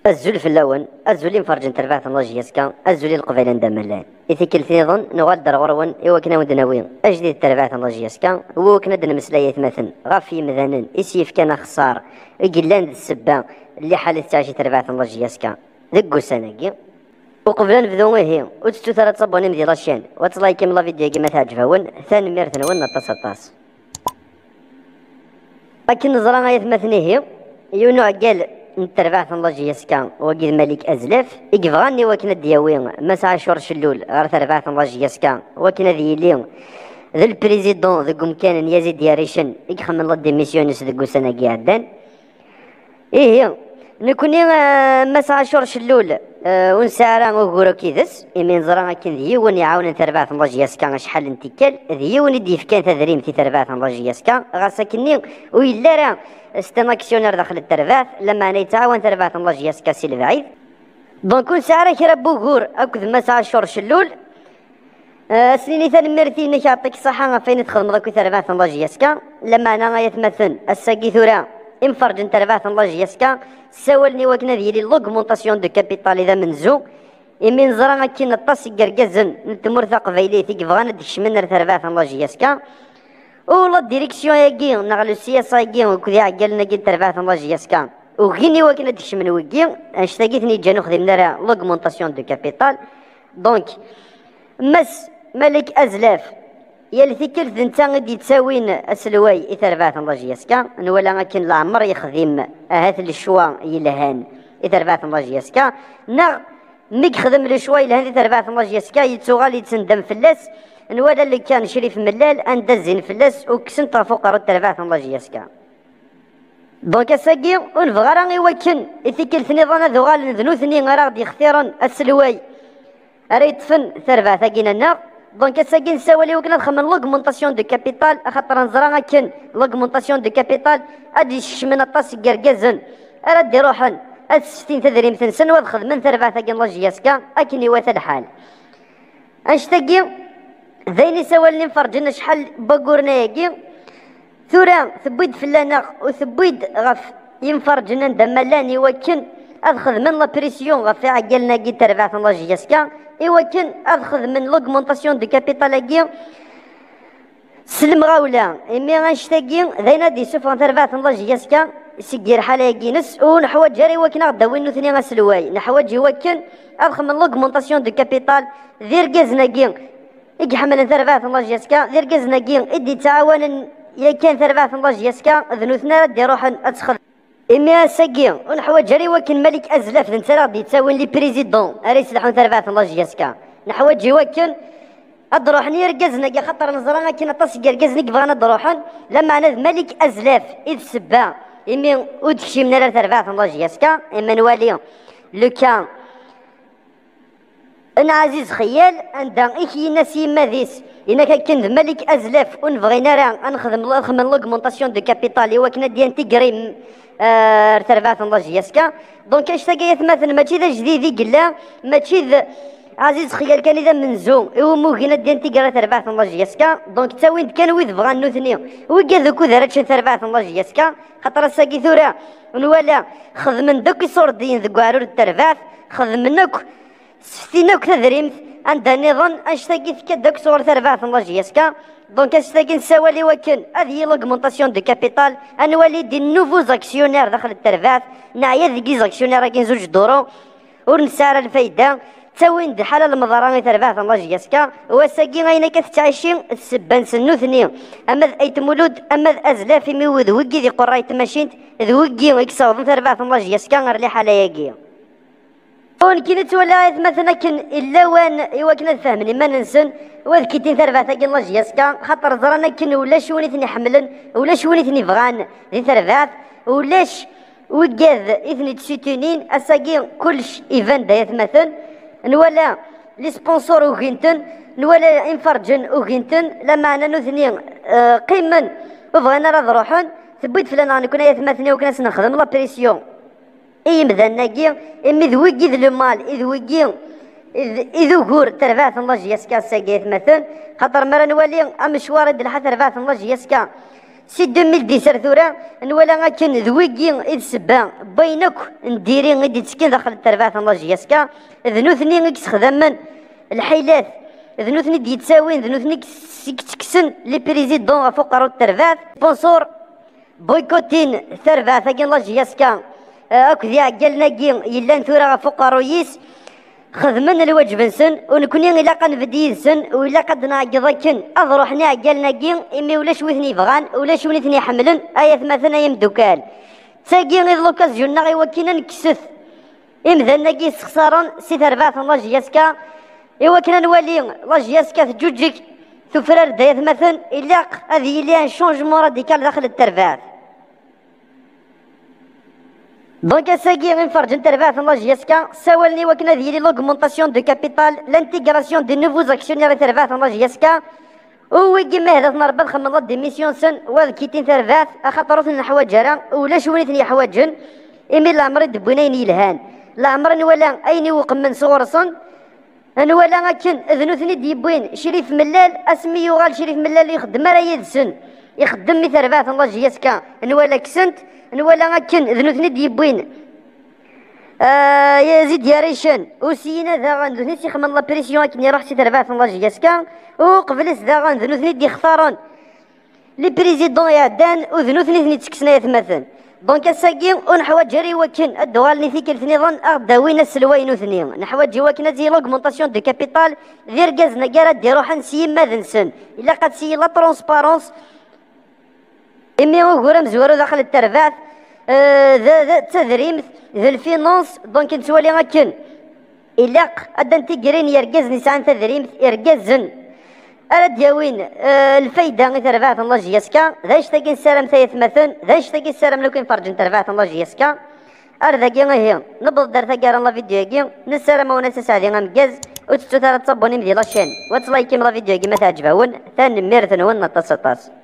الزول في اللون الزولي مفرجن ترفعت الله جيسكا الزولي القبيل ندملان إذا كل ثيظن نغادر غروان إوا كنا ودناوين أجديد ترفعت الله جيسكا هو كنا دنا مسلاية مثلا غافي مذنن إسيف كان خسار إقلان السبا اللي حالة تعشي ترفعت الله جيسكا ذقو سنة وقبل نبدو هي وتستو ثلاث صبوني مدي رشان وتلاقي كم لا فيديو كيما تعجبون ثاني ميرثن ون طاس لكن نظرا غاية مثني هي يونو قال نتربعت الله جيسكا وقيد ملك أزلف إقفغاني وكنا دياوين مسعى شور شلول غير تربعت الله جيسكا وكنا ذيلين ذا البريزيدون ذا كان يزيد ياريشن إقخم الله ديميسيونيس ذا سنة قاعدان إيه نكوني مسعى شور شلول ونسارا وغورو كيدس إمين زرا كن ذيون يعاون تربعت الله جيسكا شحال نتيكال ذيون يديف كان تذريم في تربعت الله جيسكا غاساكني ويلا راه استناكسيونير داخل الترباث لما نيتعاون ترباث الله جيسكا سي البعيد دونك كون ساعة كرا بوغور أكد مسعى شور شلول سنيني ثان مرتين يعطيك الصحة فين تخدم ذاك ترباث الله جيسكا لما أنا يتمثل الساقي ثورا انفرج ترباث الله جيسكا ساولني وكنا ديالي لوغمونطاسيون دو كابيتال إذا منزو إمين زرا كي نطاس قرقزن نتمرثا قبيلي تيك فغانا ديشمن ترباث الله جيسكا ولا ديريكسيون ياكي نغلو السياسة ياكي وكذا عقلنا كي تربعت الله جيسكا وغيني وكنا ديش من ويكي اشتاقيتني جانو خدمنا راه لوغمونطاسيون دو كابيتال دونك مس ملك أزلاف يالي ثيكل ثنتا غادي تساوين السلواي تربعت الله جيسكا نولا غاكن العمر يخدم هاث الشوا يلهان تربعت الله جيسكا ميك خدم الشوا يلهان تربعت الله جيسكا يتسوغالي تسندم فلاس نوالا اللي كان شريف ملال اندزين فلاس وكسنت فوق تربعت الله جيسكا دونك اساكي ونبغى راه يوكن اثيكل ثنيضان ذو غال ذنو ثني راه غادي يختارن السلواي راه يطفن تربع ثاكينا النار دونك اساكي نساولي وكنا نخمم لوغمونطاسيون دو كابيتال خاطر نزرا كان لوغمونطاسيون دو كابيتال ادي من الطاس كركازن راه دي روحن هاد 60 تدريم ثنسن ودخل من تربع ثاكي الله جيسكا اكني واث الحال اشتاقي ذيني سوالني نفرجنا شحال باقورنا ياكي ثورا ثبيد فلانا وثبيد غف ينفرجنا ندملاني وكن ادخذ من لابريسيون غف عقلنا كي تربعت الله جيسكا وكن ادخذ من لوغمونطاسيون دو كابيتال كي سلم غاولا امي غنشتاقي ذينا دي سوف تربعت الله جيسكا سكير حاله كينس ونحوى جاري وكن غداوين ثني غسلواي نحوى جي وكن ادخل من لوغمونطاسيون دو كابيتال ذير كازنا كي إيك حمل ثربات الله جيسكا ذير كازنا كين إدي تعاون يا كان ثربات الله جيسكا ذنوثنا ردي روح أتخذ إمي ساكين ونحوى جري وكن ملك أزلاف ذن ترى دي تساوين لي بريزيدون أريس لحون ثربات الله جيسكا نحوى جي وكن أدروحني ركزنا كي خاطر نزرانا كي نطاس كركزني بغانا دروحن لما أنا ملك أزلاف إذ سبا إمي ودكشي من ثربات الله جيسكا إما نوالي لو كان أنا عزيز خيال عندها إيكي ناسي ماذيس إنك كنت ملك أزلاف ونبغينا راه نخدم لوغمونطاسيون دو كابيتال وكنا ديال تيكري تربعت الله جيسكا دونك اشتاقيت مثلا ماشي ذا جديد قلا ماشي ذا عزيز خيال كان إذا منزو إو موكينا ديال تيكري تربعت الله جيسكا دونك تساوين كان ويذ بغا نوثني وكذاك ذراتش تربعت الله جيسكا خاطر ساكي ثورا ونوالا خذ من دوك صوردين ذو عرور التربعت خذ منك ستيناك تدريمت عندها نظام اشتاقي كداك صور تربعت الله جيسكا دونك اشتاقي نساولي وكن هذه لوغمونطاسيون دو كابيتال انوالي دي نوفو زاكسيونير داخل التربعت نعيا ذيكي زاكسيونير كاين زوج دورو ونسار الفايده تساوين دي حاله المضاراني تربعت الله جيسكا وساقي غاينا كتعيشي السبان سنو ثنين اما ايت مولود اما ازلاف ميود وكي ذي قرايت ماشينت ذوكي اكساوض تربعت الله جيسكا غير لي حاله ياكي كي نتولى مثلا كن الا وان ايوا كنا فاهمني ما ننسن وذكيتين ثربات كي الله جيسكا خاطر زرانا كن ولا شوني ثني حملن ولا شوني ثني فغان ذي ثربات ولاش وكاذ اثني تسيتونين اساكي كلش ايفان دايت مثلا نولا لي سبونسور وغينتن نولا انفرجن وغينتن لما انا نثني قيمن وبغينا راه روحن ثبيت فلان انا كنا يثمثني وكنا نخدم لا بريسيون اي مذناكي امي ذوكي ذو المال اذوكي اذو غور تربعت الله جيسكا ساقيت مثلا خاطر مرة نولي مشوار د الحث تربعت الله جيسكا سي 2017 ثورة نولا كان ذويكي إذ سبا بينك نديري غيدي تسكن داخل التربعة الله جياسكا ذنوثني غيكس خداما الحيلات ذنوثني ديتساوين ذنوثني تكسن لي بريزيدون فقراء التربعة سبونسور بويكوتين تربعة ثاقي الله جياسكا اكو ذي عقلنا يلا ثورة فقراء يس خدمن الواجب نسن ونكوني إلا قد نبدي نسن وإلا قد نعقضكن أضروحنا عقلنا إمي ولا شويثني بغان ولا شويثني حملن آية مثلا يمدوكال تاقي غير لوكازيون غي وكينا نكسث إمذا كي استخسارا سي تربعة الله جياسكا إوا كنا نولي الله جياسكا تجوجك ثفرار دايث مثلا إلا هذه اللي شونجمون راديكال داخل التربعة دونك اساكي غنفرج نتربع الله جياسكا ساولني وكنا ديالي لوغمونطاسيون دو كابيتال لانتيغراسيون دي نوفوز اكسيونير تربع الله جياسكا وي كيما هذا نربط خمضات دي ميسيون سن وكيتين تربع خاطر الحوايج راه ولا شونيتني حوايجن ايمي لا عمري دبوينين يلهان لا عمرني ولا ايني وقم من صغر صن انا ولا كن ذنوثني ديبوين شريف ملال اسمي يغال شريف ملال يخدم راه يدسن يخدم مي تربع الله جياسكا نوالا كسنت نوالا كن ذنوثني ديبوين يزيد يا ريشان وسينا ذا غندوثني تيخمن لا بريسيون كني راح سي تربع الله جياسكا وقبلس ذا غندوثني دي اختارون لي بريزيدون يعدان وذنوثني ثني تكسنا يتمثل دونك اساكي ونحواج جري وكن الدوال ني ثيك الثنيظن اغداوين السلوين وثنين نحواج وكنا زي لوغمونطاسيون دو كابيتال غير كازنا كارا ديرو حنسي ما ذنسن الا قد سي لا ترونسبارونس إمي غورا مزورو داخل التربعث ذا تذريمث ذا الفينونس دونك نتوالي غاكن إلاق أدن تيكرين يركز نسان تذريمث يركزن أرد ياوين الفايدة غي تربعث الله جياسكا ذا اشتاقي السلام ثايث مثلا ذا اشتاقي السلام لو كان فرجن تربعث الله جياسكا أرذاكي غي نبض دار ثاقار الله فيديو كي نسلام وناس سعدي غمكاز وتستو ثلاث صبوني مدي لاشين وتلايكي من الفيديو كي ما تعجبهون ثاني ميرثن ون 19